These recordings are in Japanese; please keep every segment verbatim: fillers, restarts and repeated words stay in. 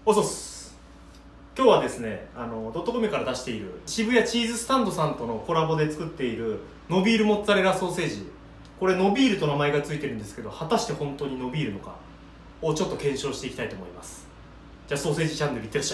おそっす。今日はですね、あのドットコミから出している渋谷チーズスタンドさんとのコラボで作っているノビールモッツァレラソーセージ、これノビールと名前がついてるんですけど、果たして本当にノビールのかをちょっと検証していきたいと思います。じゃあソーセージチャンネルいってらっしゃい。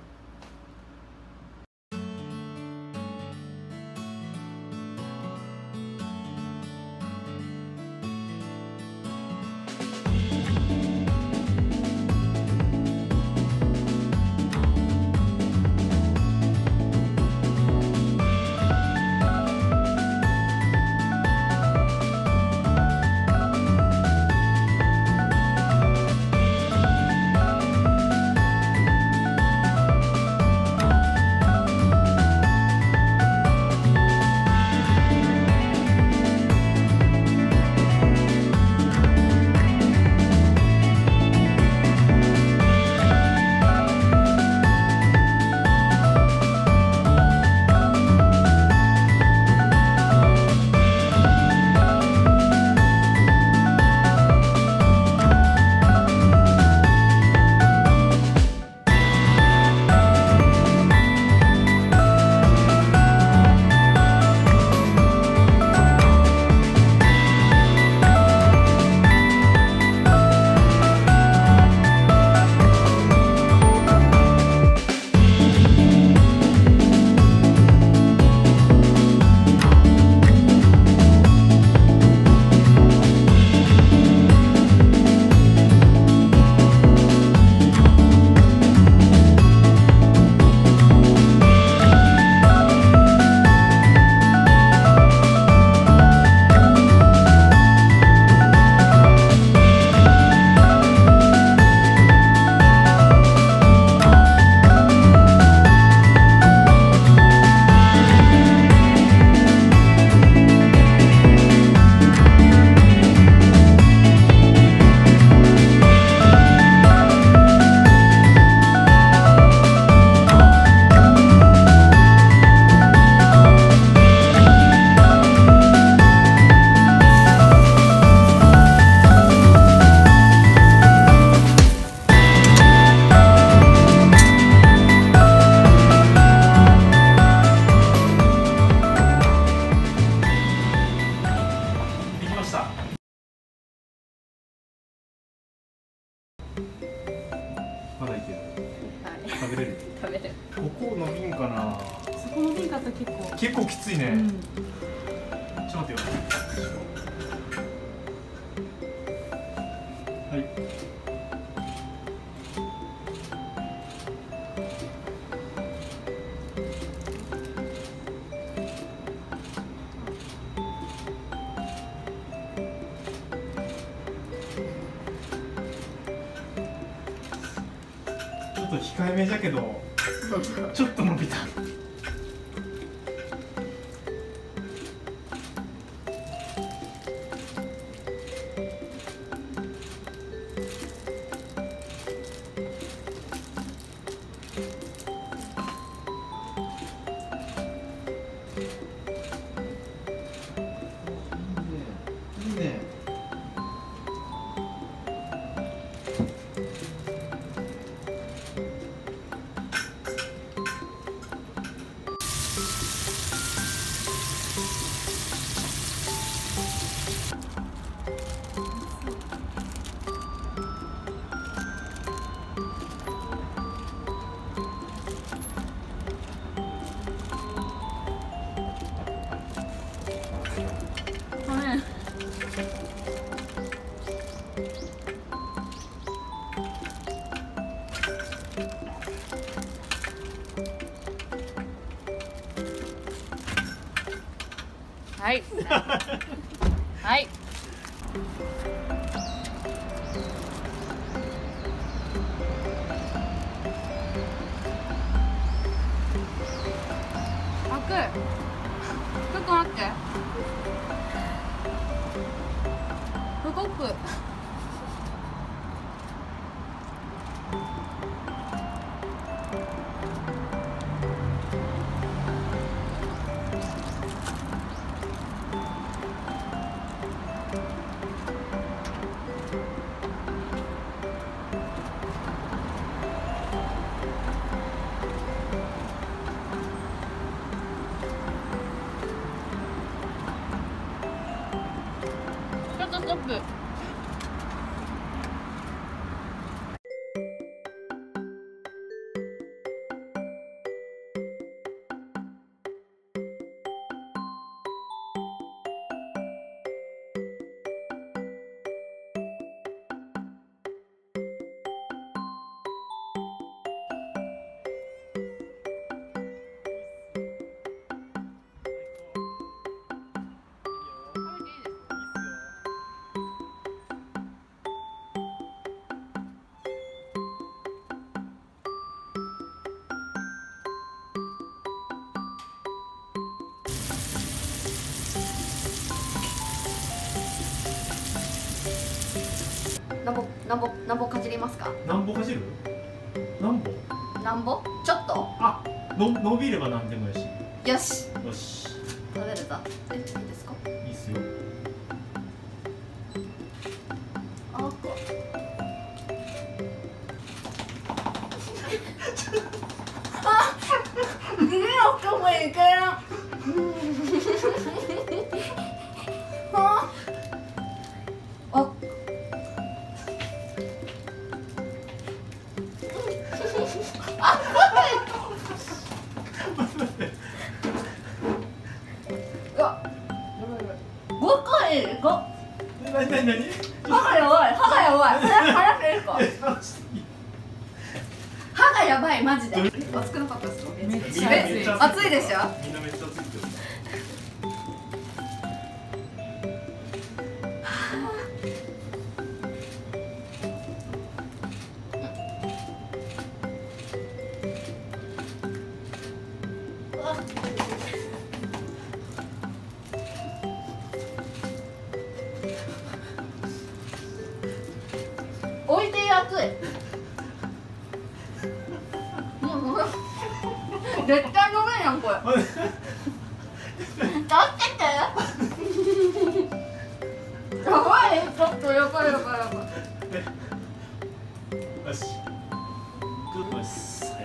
まだいける。はい。食べれる。食べれる。ここ伸びんかな。 そこ伸びんかったら結構。 結構きついね。うん、ちょっと待ってよ。はい。ちょっと控えめだけどちょっと伸びた。いいね、いいね。 はい。はい。開く。ちょっと待って。動く。 トップ。 なんぼなんぼなんぼかじりますか？ なんぼかじる？なんぼ？ なんぼ？ちょっと？ あ、の伸びればなんでもよし。 よし。 よし。 食べるぞ。え、いいですか？ いいっすよ。 あこ。あ、次の人もいける。あ。あ。ごかいご。 なになになに？ 歯がやばい、歯がやばい。早くいいか。歯がやばい、マジで。熱くなかったですか？ めっちゃえ暑い。 暑いでしょ？ みんなめっちゃ暑いけど。 おいしい、熱い。もうもう絶対飲めんやんこれ。助けて。やばい、ちょっとやばいやばいやばい。 よし。グッドです。はい。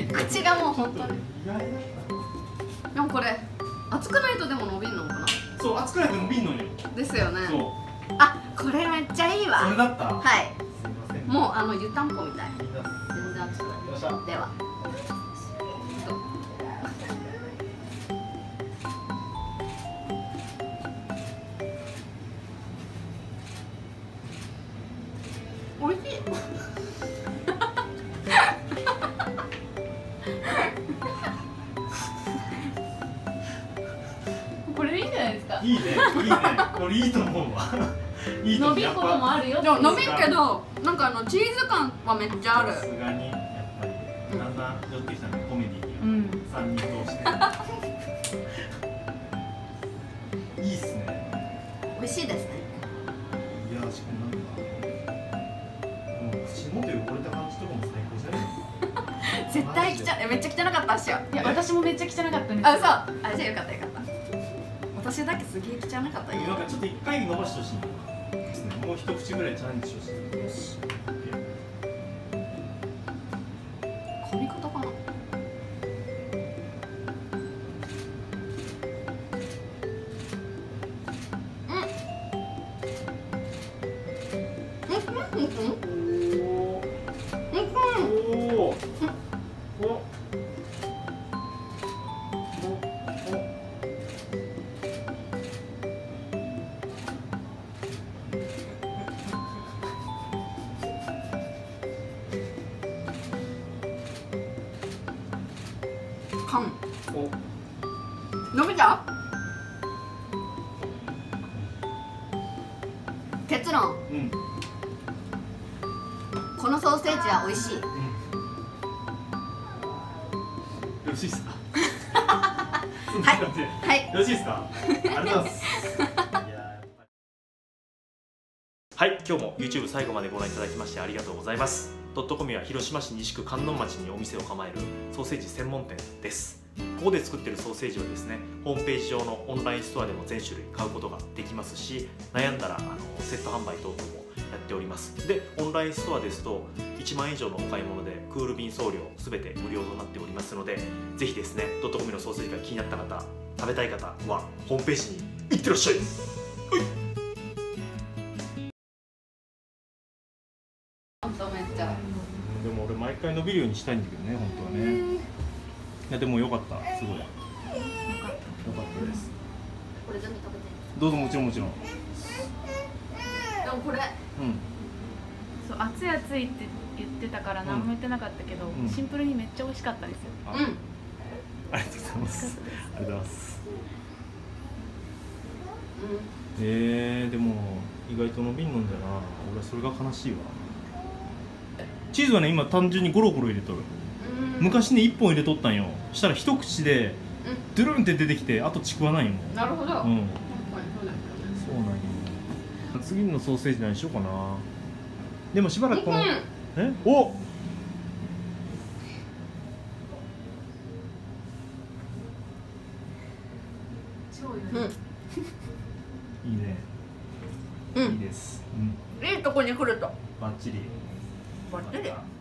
口がもう本当に。 意外だっでもこれ熱くないとでも伸びんのかな？ た。そう、熱くないと伸びんのよ。 ですよね。 そう。 あ、これめっちゃいいわ。 それだった。 はい。 すみません。 もうあの湯たんぽみたい。 みんな。 全然熱くない。 よっしゃ。 では。おいしい。 これいいんじゃないですか。 いいね、いいね。これいいと思うわ。いいと思う。 伸びんこともあるよ。 でも伸びんけど、なんかあのチーズ感はめっちゃある。 さすがにやっぱりだんだん寄ってきたね、コメディに。 うん。 三人通して。いいっすね。 美味しいですね。 いやー、しかもなんか。もう口元汚れた感じとかも最高じゃない。 絶対きちゃ、めっちゃ汚かったっしょ。 いや、私もめっちゃ汚かったんですよ。 あ、そう。あ、じゃあよかったよかった。私だけすげえ汚かったね。 なんかちょっと一回伸ばしてほしいですね。もう一口ぐらいチャレンジしてほしい。よし。 噛み方かな。缶伸びた？結論、 うん、 このソーセージは美味しい。 うん、よろしいですか？そんな感じで、 はい、 よろしいですか？ありがとうございます。はい、今日も YouTube 最後までご覧いただきましてありがとうございます。ドットコミは広島市西区観音町にお店を構えるソーセージ専門店です。ここで作っているソーセージはですね、ホームページ上のオンラインストアでも全種類買うことができますし、悩んだらあのセット販売等々もやっております。で、オンラインストアですといちまんえん以上のお買い物でクール便送料すべて無料となっておりますので、ぜひですね、ドットコミのソーセージが気になった方、食べたい方はホームページにいってらっしゃい。 ほんとめっちゃ。 でも俺毎回伸びるようにしたいんだけどね、本当はね。いやでも良かった、すごい。良かったです。 これ全部食べて。 どうぞ、もちろんもちろん。 でもこれ。 うん。 そう、熱い熱いって言ってたから何も言ってなかったけど、 うん、 シンプルにめっちゃ美味しかったですよ。 うん。 ありがとうございます。ありがとうございます。 うん、 えー、でも意外と伸びんのんだよな。俺はそれが悲しいわ。チーズはね、今単純にゴロゴロ入れとる。 うん、 昔ねいっぽん入れとったんよ。したら一口でドゥルンって出てきて、あとちくわないよ。 なるほど。 うん。そうなんよ。次のソーセージ何しようかな。でもしばらくこの、え、お。 超よ。 うん。 いいね。 うん、 いいです。うん。 いいとこに来ると。 バッチリ。 バッチリ。